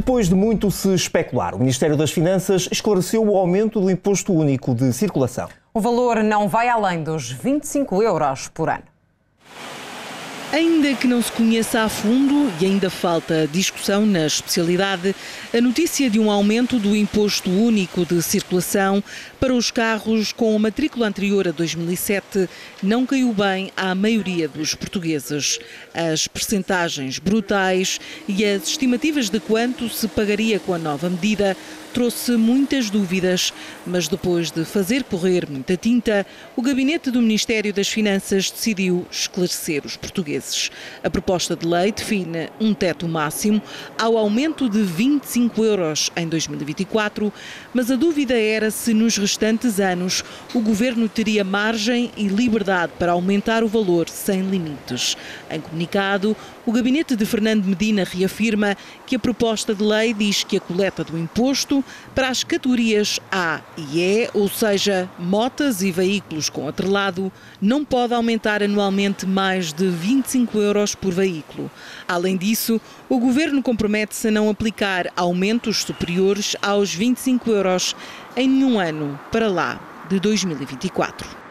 Depois de muito se especular, o Ministério das Finanças esclareceu o aumento do imposto único de circulação. O valor não vai além dos 25 euros por ano. Ainda que não se conheça a fundo e ainda falta discussão na especialidade, a notícia de um aumento do imposto único de circulação para os carros com a matrícula anterior a 2007 não caiu bem à maioria dos portugueses. As percentagens brutais e as estimativas de quanto se pagaria com a nova medida trouxe muitas dúvidas, mas depois de fazer correr muita tinta, o gabinete do Ministério das Finanças decidiu esclarecer os portugueses. A proposta de lei define um teto máximo ao aumento de 25 euros em 2024, mas a dúvida era se nos restantes anos o governo teria margem e liberdade para aumentar o valor sem limites. Em comunicado, o gabinete de Fernando Medina reafirma que a proposta de lei diz que a coleta do imposto para as categorias A e E, ou seja, motas e veículos com atrelado, não pode aumentar anualmente mais de 25 euros por veículo. Além disso, o governo compromete-se a não aplicar aumentos superiores aos 25 euros em nenhum ano para lá de 2024.